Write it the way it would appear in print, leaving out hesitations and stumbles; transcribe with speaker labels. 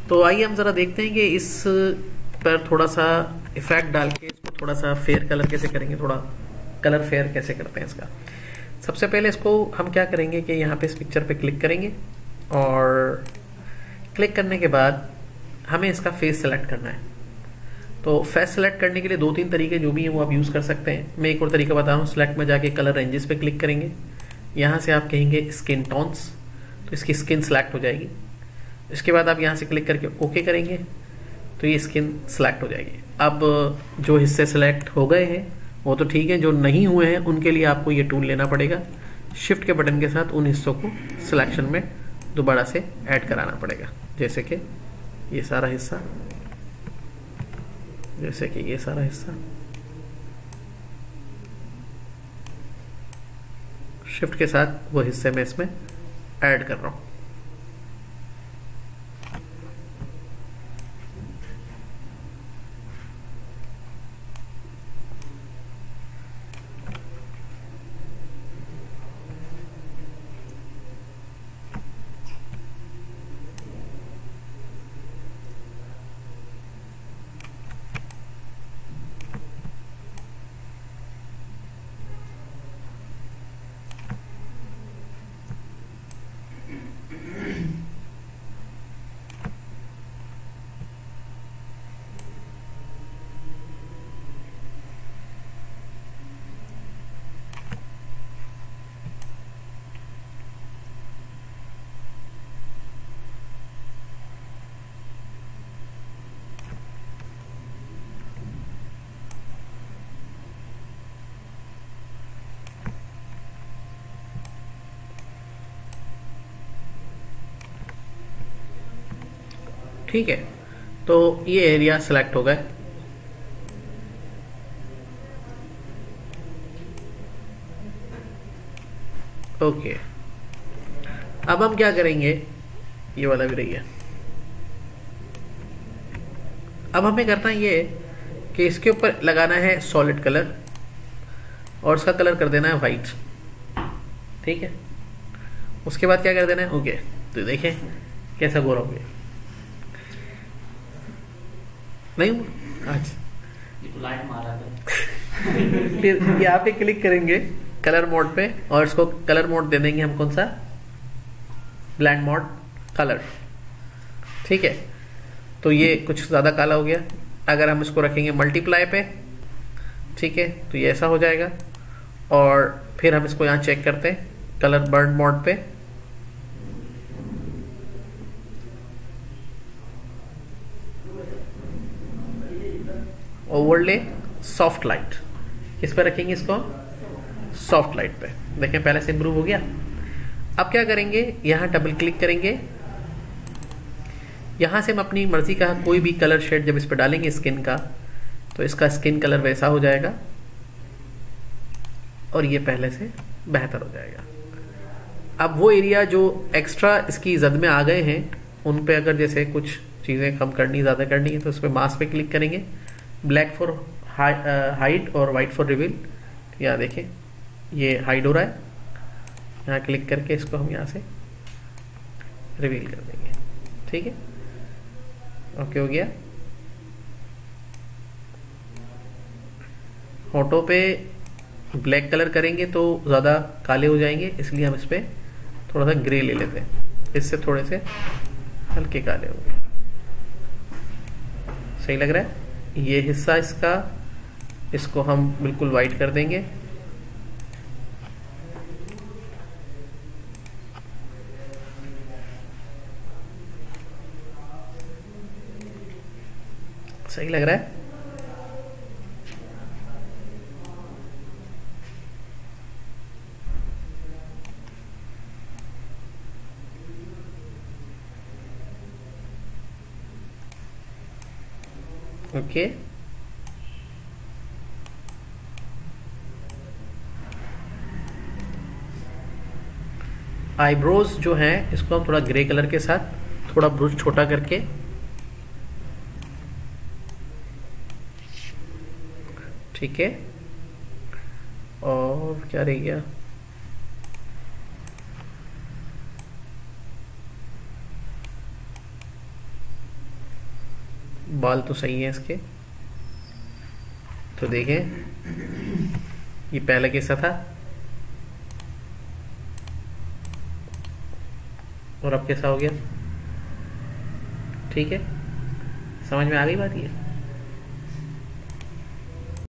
Speaker 1: तो आइए हम ज़रा देखते हैं कि इस पर थोड़ा सा इफेक्ट डाल के इसको थोड़ा सा फेयर कलर कैसे करेंगे, थोड़ा कलर फेयर कैसे करते हैं इसका। सबसे पहले इसको हम क्या करेंगे कि यहाँ पे इस पिक्चर पे क्लिक करेंगे और क्लिक करने के बाद हमें इसका फेस सेलेक्ट करना है। तो फेस सेलेक्ट करने के लिए 2-3 तरीके जो भी हैं वो आप यूज़ कर सकते हैं। मैं एक और तरीका बता रहा हूँ। सेलेक्ट में जाके कलर रेंजेस पे क्लिक करेंगे, यहाँ से आप कहेंगे स्किन टोन्स, तो इसकी स्किन सेलेक्ट हो जाएगी। इसके बाद आप यहाँ से क्लिक करके ओके करेंगे तो ये स्किन सेलेक्ट हो जाएगी। अब जो हिस्से सेलेक्ट हो गए हैं वो तो ठीक है, जो नहीं हुए हैं उनके लिए आपको ये टूल लेना पड़ेगा। शिफ्ट के बटन के साथ उन हिस्सों को सिलेक्शन में दोबारा से ऐड कराना पड़ेगा। जैसे कि ये सारा हिस्सा, जैसे कि ये सारा हिस्सा, शिफ्ट के साथ वो हिस्से में इसमें ऐड कर रहा हूँ। ठीक है, तो ये एरिया सेलेक्ट हो गए। ओके, अब हम क्या करेंगे, ये वाला भी रही है। अब हमें करना ये कि इसके ऊपर लगाना है सॉलिड कलर और इसका कलर कर देना है वाइट। ठीक है, उसके बाद क्या कर देना है, ओके। तो देखें कैसा गोरा हो गया। नहीं आज
Speaker 2: लाइट मारा
Speaker 1: फिर यहाँ पे क्लिक करेंगे कलर मोड पे और इसको कलर मोड दे देंगे हम, कौन सा, ब्लेंड मोड कलर। ठीक है, तो ये कुछ ज़्यादा काला हो गया। अगर हम इसको रखेंगे मल्टीप्लाई पे, ठीक है, तो ये ऐसा हो जाएगा। और फिर हम इसको यहाँ चेक करते हैं कलर बर्न मोड पे, ओवरले सॉफ्ट लाइट, किस पे रखेंगे इसको, सॉफ्ट लाइट पे। देखें पहले से इंप्रूव हो गया। अब क्या करेंगे, यहां डबल क्लिक करेंगे, यहां से हम अपनी मर्जी का कोई भी कलर शेड जब इस पर डालेंगे स्किन का, तो इसका स्किन कलर वैसा हो जाएगा और ये पहले से बेहतर हो जाएगा। अब वो एरिया जो एक्स्ट्रा इसकी जद में आ गए हैं उन पे अगर जैसे कुछ चीजें कम करनी, ज्यादा करनी है, तो उस पर मास्क पे क्लिक करेंगे, ब्लैक फॉर हाइड और वाइट फॉर रिवील। यहाँ देखें ये हाइड हो रहा है, यहाँ क्लिक करके इसको हम यहाँ से रिवील कर देंगे। ठीक है, ओके हो गया। होठों पे ब्लैक कलर करेंगे तो ज़्यादा काले हो जाएंगे, इसलिए हम इस पर थोड़ा सा ग्रे ले लेते हैं, इससे थोड़े से हल्के काले हो गए। सही लग रहा है। ये हिस्सा इसका, इसको हम बिल्कुल वाइट कर देंगे। सही लग रहा है। ओके, आईब्रोज जो हैं इसको हम थोड़ा ग्रे कलर के साथ थोड़ा ब्रुश छोटा करके, ठीक है। और क्या रह गया, बाल तो सही है इसके। तो देखें ये पहले कैसा था और अब कैसा हो गया। ठीक है, समझ में आ गई बात ये।